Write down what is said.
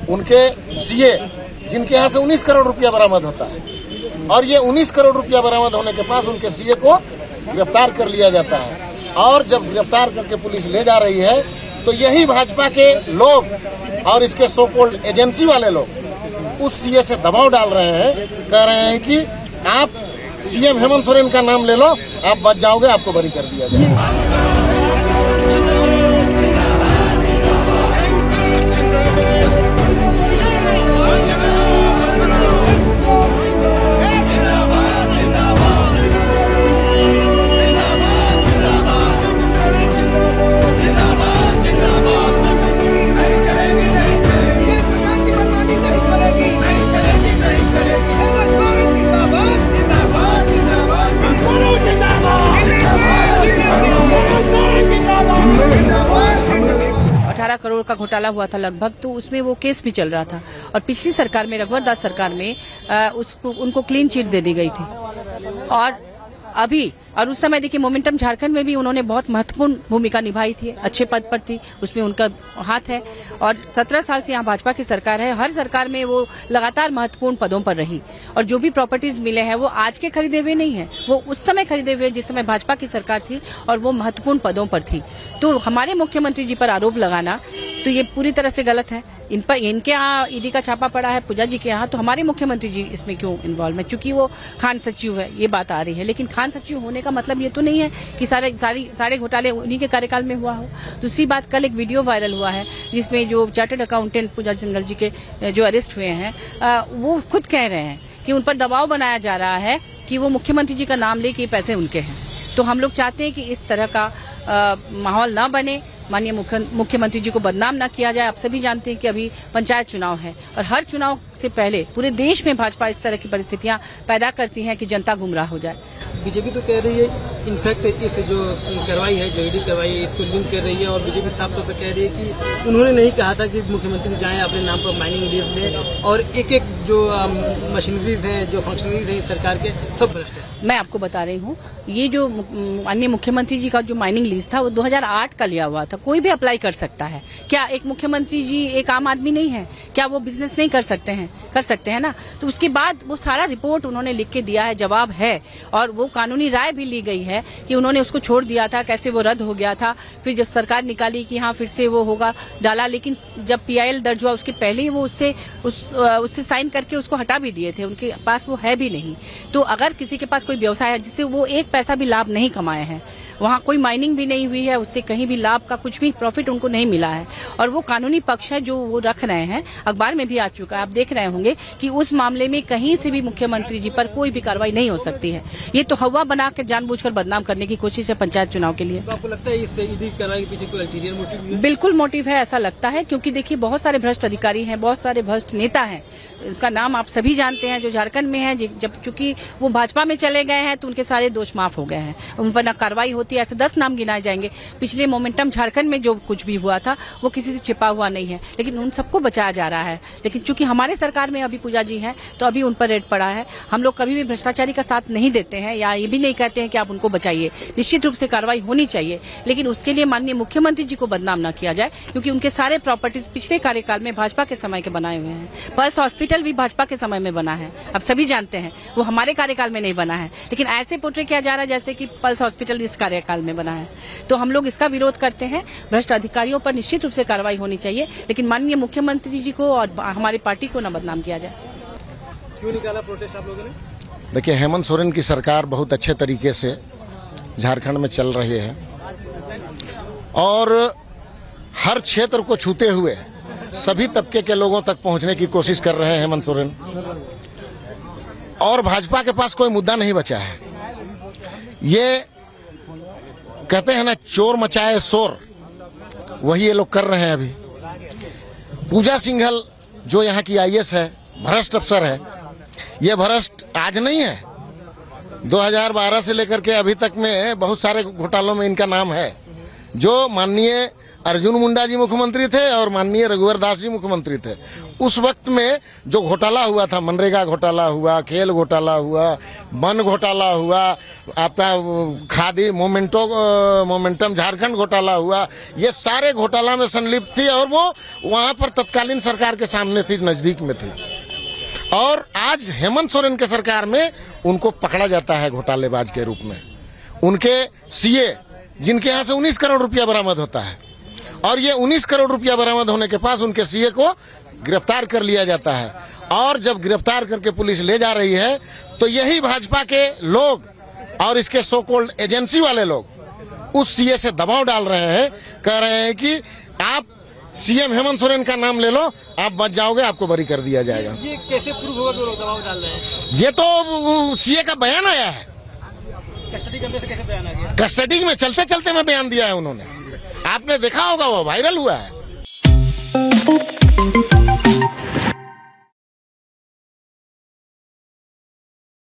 उनके सीए जिनके यहाँ से 19 करोड़ रुपया बरामद होता है, और ये 19 करोड़ रुपया बरामद होने के पास उनके सीए को गिरफ्तार कर लिया जाता है। और जब गिरफ्तार करके पुलिस ले जा रही है तो यही भाजपा के लोग और इसके सो कॉल्ड एजेंसी वाले लोग उस सीए से दबाव डाल रहे हैं, कह रहे हैं कि आप सीएम हेमंत सोरेन का नाम ले लो, आप बच जाओगे, आपको बरी कर दिया जाएगा। 18 करोड़ का घोटाला हुआ था लगभग, तो उसमें वो केस भी चल रहा था। और पिछली सरकार में, रघुवर दास सरकार में उनको क्लीन चिट दे दी गई थी। और उस समय देखिए मोमेंटम झारखंड में भी उन्होंने बहुत महत्वपूर्ण भूमिका निभाई थी, अच्छे पद पर थी, उसमें उनका हाथ है। और 17 साल से यहाँ भाजपा की सरकार है, हर सरकार में वो लगातार महत्वपूर्ण पदों पर रही। और जो भी प्रॉपर्टीज मिले हैं वो आज के खरीदे हुए नहीं है, वो उस समय खरीदे हुए जिस समय भाजपा की सरकार थी और वो महत्वपूर्ण पदों पर थी। तो हमारे मुख्यमंत्री जी पर आरोप लगाना तो ये पूरी तरह से गलत है। इनके यहाँ ईडी का छापा पड़ा है, पूजा जी के यहाँ, तो हमारे मुख्यमंत्री जी इसमें क्यों इन्वॉल्व है? चूंकि वो खान सचिव है, ये बात आ रही है। लेकिन खान सचिव होने का मतलब ये तो नहीं है कि सारे घोटाले उन्हीं के कार्यकाल में हुआ हो। दूसरी बात, कल एक वीडियो वायरल हुआ है जिसमें जो चार्टर्ड अकाउंटेंट पूजा सिंघल जी के जो अरेस्ट हुए हैं, वो खुद कह रहे हैं कि उन पर दबाव बनाया जा रहा है कि वो मुख्यमंत्री जी का नाम ले कि पैसे उनके हैं। तो हम लोग चाहते हैं कि इस तरह का माहौल न बने, माननीय मुख्यमंत्री जी को बदनाम ना किया जाए। आप सभी जानते हैं कि अभी पंचायत चुनाव है और हर चुनाव से पहले पूरे देश में भाजपा इस तरह की परिस्थितियां पैदा करती है कि जनता गुमराह हो जाए। बीजेपी तो कह रही है, इनफैक्ट इस जो कार्रवाई है, जो ईडी कार्रवाई है, इसको लिंक कर रही है। और बीजेपी साफ तौर पर कह रही है कि उन्होंने नहीं कहा था कि मुख्यमंत्री जाएं अपने नाम पर माइनिंग लीज दें, और एक एक जो मशीनरीज है, जो फंक्शनरीज है सरकार के, सब भ्रष्ट है। मैं आपको बता रही हूँ, ये जो माननीय मुख्यमंत्री जी का जो माइनिंग लीज था वो 2008 का लिया हुआ था। कोई भी अप्लाई कर सकता है। क्या एक मुख्यमंत्री जी एक आम आदमी नहीं है? क्या वो बिजनेस नहीं कर सकते हैं? कर सकते हैं ना। तो उसके बाद वो सारा रिपोर्ट उन्होंने लिख के दिया है, जवाब है, और वो कानूनी राय भी ली गई है कि उन्होंने उसको छोड़ दिया था, कैसे वो रद्द हो गया था। फिर जब सरकार निकाली कि हाँ फिर से वो होगा, डाला, लेकिन जब PIL दर्ज हुआ उसके पहले ही वो उससे साइन करके उसको हटा भी दिए थे। उनके पास वो है भी नहीं। तो अगर किसी के पास कोई व्यवसाय है जिससे वो एक पैसा भी लाभ नहीं कमाए हैं, वहाँ कोई माइनिंग भी नहीं हुई है, उससे कहीं भी लाभ का कुछ भी प्रॉफिट उनको नहीं मिला है, और वो कानूनी पक्ष है जो वो रख रहे हैं, अखबार में भी आ चुका है, आप देख रहे होंगे कि उस मामले में कहीं से भी मुख्यमंत्री जी पर कोई भी कार्रवाई नहीं हो सकती है। ये तो हवा बना के जानबूझकर बदनाम करने की कोशिश है पंचायत चुनाव के लिए। तो आपको लगता है इस ईडी कार्रवाई के पीछे कोई अल्टीरियर मोटिव है? बिल्कुल मोटिव है, ऐसा लगता है, क्योंकि देखिए बहुत सारे भ्रष्ट अधिकारी हैं, बहुत सारे भ्रष्ट नेता हैं, उसका नाम आप सभी जानते हैं, जो झारखंड में है। जब चूंकि वो भाजपा में चले गए हैं तो उनके सारे दोष माफ हो गए हैं, उन पर न कार्रवाई होती है। ऐसे 10 नाम गिनाए जाएंगे। पिछले मोमेंटम झारखंड में जो कुछ भी हुआ था वो किसी से छिपा हुआ नहीं है, लेकिन उन सबको बचाया जा रहा है। लेकिन चूंकि हमारे सरकार में अभी पूजा जी हैं तो अभी उन पर रेड पड़ा है। हम लोग कभी भी भ्रष्टाचारी का साथ नहीं देते हैं, या ये भी नहीं कहते हैं कि आप उनको बचाइए। निश्चित रूप से कार्रवाई होनी चाहिए, लेकिन उसके लिए माननीय मुख्यमंत्री जी को बदनाम न किया जाए, क्योंकि उनके सारे प्रॉपर्टीज पिछले कार्यकाल में भाजपा के समय के बनाए हुए हैं। पल्स हॉस्पिटल भी भाजपा के समय में बना है, आप सभी जानते हैं, वो हमारे कार्यकाल में नहीं बना है। लेकिन ऐसे पोर्ट्रे किया जा रहा है जैसे कि पल्स हॉस्पिटल इस कार्यकाल में बना है। तो हम लोग इसका विरोध करते हैं। भ्रष्ट अधिकारियों पर निश्चित रूप से कार्रवाई होनी चाहिए, लेकिन माननीय मुख्यमंत्री जी को और हमारी पार्टी को न बदनाम किया जाए। क्यों निकाला प्रोटेस्ट आप लोगों ने? देखिए, हेमंत सोरेन की सरकार बहुत अच्छे तरीके से झारखंड में चल रही है और हर क्षेत्र को छूते हुए सभी तबके के लोगों तक पहुंचने की कोशिश कर रहे हैं हेमंत सोरेन। और भाजपा के पास कोई मुद्दा नहीं बचा है। ये कहते हैं ना, चोर मचाए शोर, वही ये लोग कर रहे हैं। अभी पूजा सिंघल जो यहाँ की IAS है, भ्रष्ट अफसर है, ये भ्रष्ट आज नहीं है, 2012 से लेकर के अभी तक में बहुत सारे घोटालों में इनका नाम है। जो माननीय अर्जुन मुंडा जी मुख्यमंत्री थे और माननीय रघुवर दास जी मुख्यमंत्री थे। उस वक्त में जो घोटाला हुआ था, मनरेगा घोटाला हुआ, खेल घोटाला हुआ, वन घोटाला हुआ, आपका खादी मोमेंटम झारखंड घोटाला हुआ, ये सारे घोटाला में संलिप्त थी और वो वहां पर तत्कालीन सरकार के सामने थी, नजदीक में थी। और आज हेमंत सोरेन के सरकार में उनको पकड़ा जाता है घोटालेबाज के रूप में। उनके सीए जिनके यहाँ से 19 करोड़ रुपया बरामद होता है और ये 19 करोड़ रुपया बरामद होने के पास उनके सीए को गिरफ्तार कर लिया जाता है। और जब गिरफ्तार करके पुलिस ले जा रही है तो यही भाजपा के लोग और इसके सो कॉल्ड एजेंसी वाले लोग उस सीए से दबाव डाल रहे हैं, कह रहे हैं कि आप सीएम हेमंत सोरेन का नाम ले लो, आप बच जाओगे, आपको बरी कर दिया जाएगा। ये कैसे प्रूव होगा कि लोग दबाव डाल रहे हैं? ये तो सीए का बयान आया है, कस्टडी करने से कैसे बयान आ गया? कस्टडी में चलते चलते में बयान दिया है उन्होंने, आपने देखा होगा, वो वायरल हुआ है।